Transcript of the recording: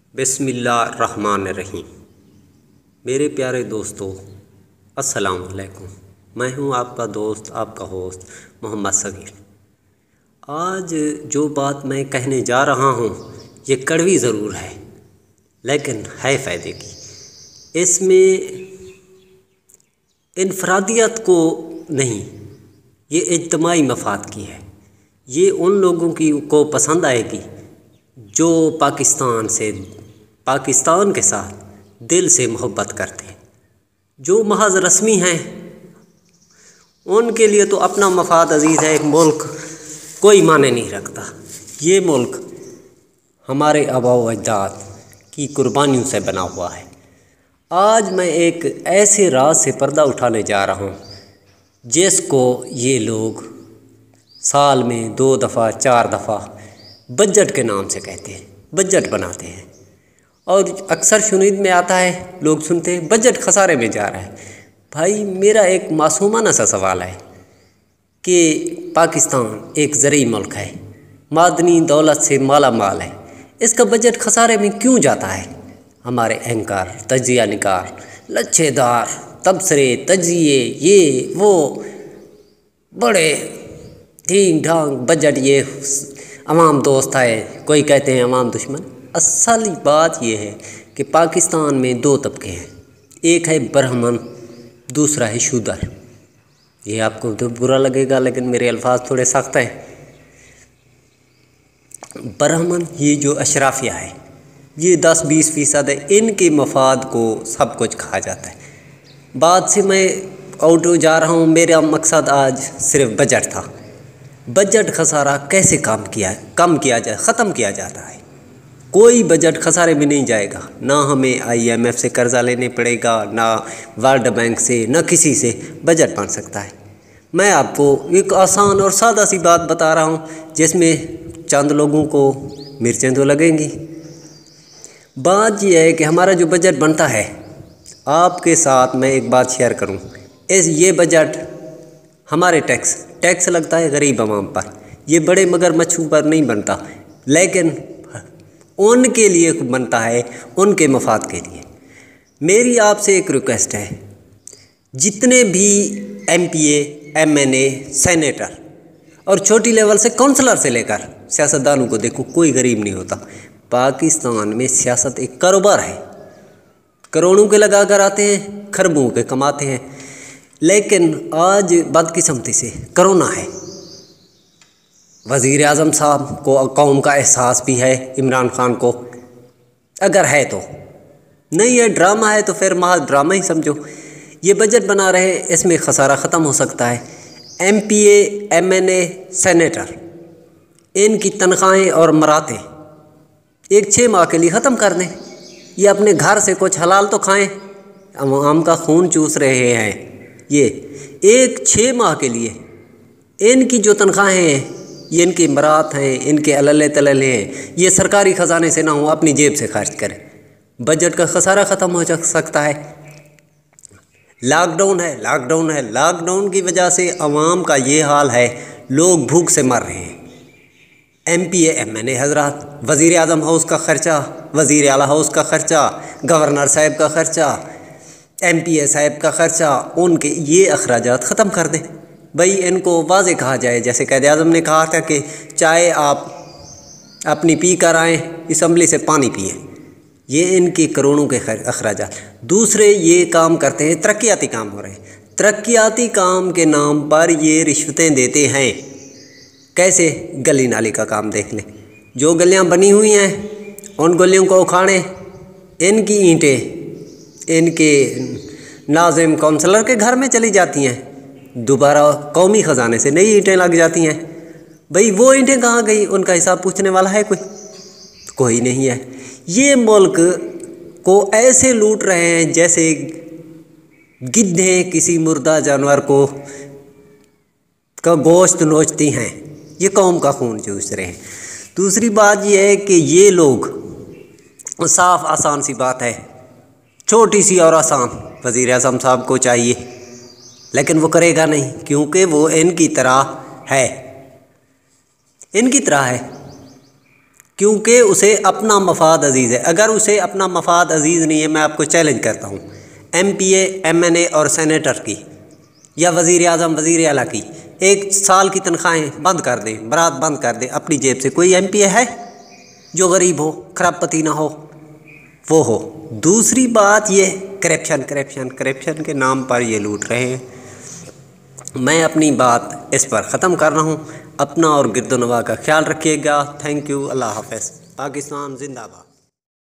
بسم اللہ الرحمن الرحیم۔ میرے پیارے دوستو، السلام علیکم۔ میں ہوں آپ کا دوست، آپ کا ہوسٹ محمد صغیر۔ آج جو بات میں کہنے جا رہا ہوں یہ کڑوی ضرور ہے لیکن ہے فائدے کی۔ اس میں انفرادیت کو نہیں، یہ اجتماعی مفاد کی ہے۔ یہ ان لوگوں کو پسند آئے گی جو پاکستان کے ساتھ دل سے محبت کرتے ہیں۔ جو محض رسمی ہیں ان کے لیے تو اپنا مفاد عزیز ہے، ایک ملک کوئی معنی نہیں رکھتا۔ یہ ملک ہمارے آباء و اجداد کی قربانیوں سے بنا ہوا ہے۔ آج میں ایک ایسے راز سے پردہ اٹھانے جا رہا ہوں جس کو یہ لوگ سال میں 2 دفعہ 4 دفعہ بجٹ کے نام سے کہتے ہیں، بجٹ بناتے ہیں، اور اکثر شنید میں آتا ہے، لوگ سنتے ہیں بجٹ خسارے میں جا رہا ہے۔ بھائی میرا ایک معصومانہ سا سوال ہے کہ پاکستان ایک زرعی ملک ہے، معدنی دولت سے مالا مال ہے، اس کا بجٹ خسارے میں کیوں جاتا ہے؟ ہمارے اینکر، تجزیہ نگار، لچھے دار تبصرے، تجزیے، یہ وہ بڑے ٹھیک ڈھانگ بجٹ، یہ عوام دوست ہے، کوئی کہتے ہیں عوام دشمن۔ اصل بات یہ ہے کہ پاکستان میں 2 طبقے ہیں، ایک ہے برہمن، دوسرا ہے شودر۔ یہ آپ کو تو برا لگے گا لیکن میرے الفاظ تھوڑے سخت ہیں۔ برہمن یہ جو اشرافیہ ہے، یہ 10-20% ہے، ان کے مفاد کو سب کچھ کھا جاتا ہے۔ بات سے میں آؤٹ ہو جا رہا ہوں، میرا مقصد آج صرف بجٹ تھا۔ بجٹ خسارہ کیسے ختم کیا جاتا ہے؟ کوئی بجٹ خسارے میں نہیں جائے گا، نہ ہمیں IMF سے قرضہ لینے پڑے گا، نہ ورلڈ بینک سے، نہ کسی سے بجٹ بن سکتا ہے۔ میں آپ کو ایک آسان اور سادہ سی بات بتا رہا ہوں جس میں چند لوگوں کو مرچیں تو لگیں گی۔ بات یہ ہے کہ ہمارا جو بجٹ بنتا ہے، آپ کے ساتھ میں ایک بات شیئر کروں، یہ بجٹ ہمارے ٹیکس لگتا ہے غریب عوام پر، یہ بڑے مگر مچھوں پر نہیں بنتا، لیکن ان کے لیے بنتا ہے، ان کے مفاد کے لیے۔ میری آپ سے ایک ریکویسٹ ہے، جتنے بھی MPA MNA سینیٹر اور چھوٹی لیول سے کونسلر سے لے کر سیاستدانوں کو دیکھو، کوئی غریب نہیں ہوتا۔ پاکستان میں سیاست ایک کاروبار ہے، کروڑوں کے لگا کر آتے ہیں، کھربوں کے کماتے ہیں، لیکن آج بدقسمتی سے کرونا ہے۔ وزیر اعظم صاحب کو قوم کا احساس بھی ہے، عمران خان کو، اگر ہے تو نہیں ہے، ڈرامہ ہے تو پھر محض ڈرامہ ہی سمجھو۔ یہ بجٹ بنا رہے، اس میں خسارہ ختم ہو سکتا ہے۔ MPA MNA سینیٹر، ان کی تنخواہیں اور مراتیں ایک 6 ماہ کے لیے ختم کر دیں، یہ اپنے گھر سے کچھ حلال تو کھائیں، عوام کا خون چوس رہے ہیں۔ یہ ایک 6 ماہ کے لیے ان کی جو تنخواہیں ہیں، یہ ان کی مرات ہیں، ان کے عللے تللے ہیں، یہ سرکاری خزانے سے نہ ہوں، اپنی جیب سے خرچ کریں، بجٹ کا خسارہ ختم ہو سکتا ہے۔ لاک ڈاؤن کی وجہ سے عوام کا یہ حال ہے، لوگ بھوک سے مر رہے ہیں۔ MPA MNA حضرات، وزیر اعظم ہاؤس کا خرچہ، وزیر اعلیٰ ہاؤس کا خرچہ، گورنر صاحب کا خرچہ، MPA صاحب کا خرچہ، ان کے یہ اخراجات ختم کر دیں۔ بھائی ان کو واضح کہا جائے، جیسے قائد اعظم نے کہا تھا کہ چائے آپ اپنی پی کر آئیں، اسمبلی سے پانی پئیں، یہ ان کے کروڑوں کے اخراجات۔ دوسرے یہ کام کرتے ہیں، ترقیاتی کام ہو رہے ہیں، ترقیاتی کام کے نام پر یہ رشوتیں دیتے ہیں۔ کیسے؟ گلی نالی کا کام دیکھ لیں، جو گلیاں بنی ہوئی ہیں ان گلیوں کو اکھاڑیں، ان کی اینٹیں ان کے ناظم کونسلر کے گھر میں چلی جاتی ہیں، دوبارہ قومی خزانے سے نئی اینٹیں لگ جاتی ہیں۔ بھئی وہ اینٹیں کہاں گئی؟ ان کا حساب پوچھنے والا ہے کوئی نہیں ہے۔ یہ ملک کو ایسے لوٹ رہے ہیں جیسے گدھیں کسی مردہ جانور کا گوشت نوچتی ہیں، یہ قوم کا خون چوس رہے ہیں۔ دوسری بات یہ ہے کہ یہ لوگ، صاف آسان سی بات ہے، چھوٹی سی اور آسان، وزیر اعظم صاحب کو چاہیے لیکن وہ کرے گا نہیں، کیونکہ وہ ان کی طرح ہے۔ کیونکہ اسے اپنا مفاد عزیز ہے۔ اگر اسے اپنا مفاد عزیز نہیں ہے، میں آپ کو چیلنج کرتا ہوں، M P A, M N A اور سینیٹر کی یا وزیر اعظم، وزیر اعلیٰ کی 1 سال کی تنخواہیں بند کر دیں، برات بند کر دیں اپنی جیب سے۔ کوئی ایم پی اے ہے جو غریب ہو، خراب پتی نہ ہو؟ وہ ہو۔ دوسری بات یہ کرپشن کے نام پر یہ لوٹ رہے ہیں۔ میں اپنی بات اس پر ختم کر رہا ہوں۔ اپنا اور گرد و نواح کا خیال رکھیے گا۔ تھینک یو، اللہ حافظ۔ پاکستان زندہ باد۔